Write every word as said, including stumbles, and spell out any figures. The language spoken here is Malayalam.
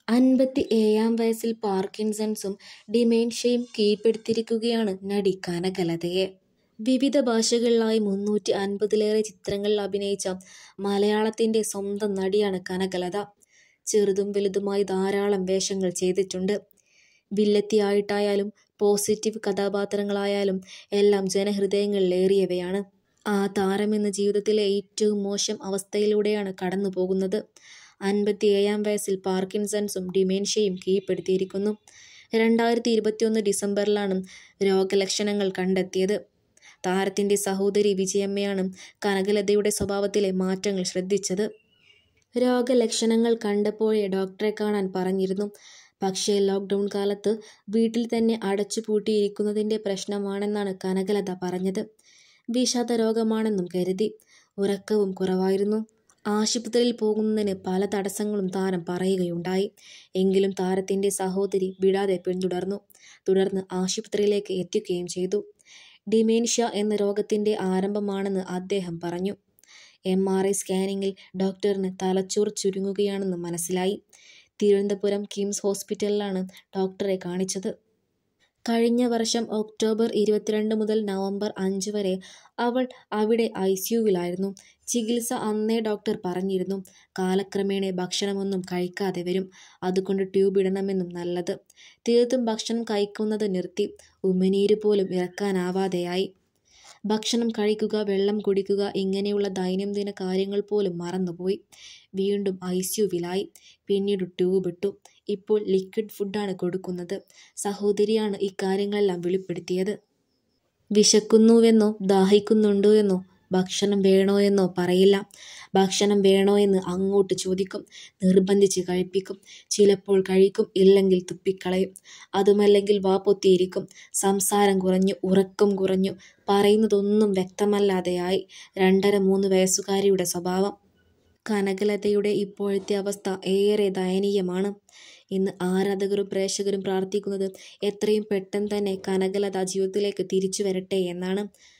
അൻപത്തി ഏഴാം വയസ്സിൽ പാർക്കിൻസൺസും ഡിമെൻഷ്യയും കീഴ്പ്പെടുത്തിയിരിക്കുകയാണ് നടി കനകലതയെ. വിവിധ ഭാഷകളിലായി മുന്നൂറ്റി അൻപതിലേറെ ചിത്രങ്ങളിൽ അഭിനയിച്ച മലയാളത്തിന്റെ സ്വന്തം നടിയാണ് കനകലത. ചെറുതും വലുതുമായി ധാരാളം വേഷങ്ങൾ ചെയ്തിട്ടുണ്ട്. വില്ലത്തിയായിട്ടായാലും പോസിറ്റീവ് കഥാപാത്രങ്ങളായാലും എല്ലാം ജനഹൃദയങ്ങളിലേറിയവയാണ്. ആ താരമിന്ന് ജീവിതത്തിലെ ഏറ്റവും മോശം അവസ്ഥയിലൂടെയാണ് കടന്നു പോകുന്നത്. അൻപത്തി ഏഴാം വയസ്സിൽ പാർക്കിൻസൺസും ഡിമെൻഷ്യയും കീഴ്പ്പെടുത്തിയിരിക്കുന്നു. രണ്ടായിരത്തി ഇരുപത്തിയൊന്ന് ഡിസംബറിലാണ് രോഗലക്ഷണങ്ങൾ കണ്ടെത്തിയത്. താരത്തിന്റെ സഹോദരി വിജയമ്മയാണ് കനകലതയുടെ സ്വഭാവത്തിലെ മാറ്റങ്ങൾ ശ്രദ്ധിച്ചത്. രോഗലക്ഷണങ്ങൾ കണ്ടപ്പോഴേ ഡോക്ടറെ കാണാൻ പറഞ്ഞിരുന്നു. പക്ഷേ ലോക്ക്ഡൗൺ കാലത്ത് വീട്ടിൽ തന്നെ അടച്ചുപൂട്ടിയിരിക്കുന്നതിന്റെ പ്രശ്നമാണെന്നാണ് കനകലത പറഞ്ഞത്. വിഷാദ രോഗമാണെന്നും കരുതി. ഉറക്കവും കുറവായിരുന്നു. ആശുപത്രിയിൽ പോകുന്നതിന് പല തടസ്സങ്ങളും താരം പറയുകയുണ്ടായി. എങ്കിലും താരത്തിന്റെ സഹോദരി വിടാതെ പിന്തുടർന്നു. തുടർന്ന് ആശുപത്രിയിലേക്ക് എത്തിക്കുകയും ചെയ്തു. ഡിമെൻഷ്യ എന്ന രോഗത്തിന്റെ ആരംഭമാണെന്ന് അദ്ദേഹം പറഞ്ഞു. എം ആർ ഐ സ്കാനിങ്ങിൽ ഡോക്ടറിന് തലച്ചോർ ചുരുങ്ങുകയാണെന്ന് മനസ്സിലായി. തിരുവനന്തപുരം കിംസ് ഹോസ്പിറ്റലിലാണ് ഡോക്ടറെ കാണിച്ചത്. കഴിഞ്ഞ വർഷം ഒക്ടോബർ ഇരുപത്തിരണ്ട് മുതൽ നവംബർ അഞ്ച് വരെ അവൾ അവിടെ ഐ സിയുവിലായിരുന്നു. ചികിത്സ അന്നേ ഡോക്ടർ പറഞ്ഞിരുന്നു. കാലക്രമേണ ഭക്ഷണമൊന്നും കഴിക്കാതെ വരും. അതുകൊണ്ട് ട്യൂബ് ഇടണമെന്നും നല്ലത്. തീർത്തും ഭക്ഷണം കഴിക്കുന്നത് നിർത്തി. ഉമിനീര് പോലും ഇറക്കാനാവാതെയായി. ഭക്ഷണം കഴിക്കുക, വെള്ളം കുടിക്കുക, ഇങ്ങനെയുള്ള ദൈനംദിന കാര്യങ്ങൾ പോലും മറന്നുപോയി. വീണ്ടും ഐ സിയുവിലായി. പിന്നീട് ട്യൂബ് ഇട്ടു. ഇപ്പോൾ ലിക്വിഡ് ഫുഡാണ് കൊടുക്കുന്നത്. സഹോദരിയാണ് ഇക്കാര്യങ്ങളെല്ലാം വെളിപ്പെടുത്തിയത്. വിശക്കുന്നുവെന്നോ ദാഹിക്കുന്നുണ്ടോ എന്നോ ഭക്ഷണം വേണോ എന്നോ പറയില്ല. ഭക്ഷണം വേണോ എന്ന് അങ്ങോട്ട് ചോദിക്കും. നിർബന്ധിച്ച് കഴിപ്പിക്കും. ചിലപ്പോൾ കഴിക്കും, ഇല്ലെങ്കിൽ തുപ്പിക്കളയും. അതുമല്ലെങ്കിൽ വാപ്പൊത്തിയിരിക്കും. സംസാരം കുറഞ്ഞു, ഉറക്കം കുറഞ്ഞു, പറയുന്നതൊന്നും വ്യക്തമല്ലാതെയായി. രണ്ടര മൂന്ന് വയസ്സുകാരിയുടെ സ്വഭാവം. കനകലതയുടെ ഇപ്പോഴത്തെ അവസ്ഥ ഏറെ ദയനീയമാണ്. ഇന്ന് ആരാധകരും പ്രേക്ഷകരും പ്രാർത്ഥിക്കുന്നത് എത്രയും പെട്ടെന്ന് തന്നെ കനകലത ജീവിതത്തിലേക്ക് തിരിച്ചു വരട്ടെ എന്നാണ്.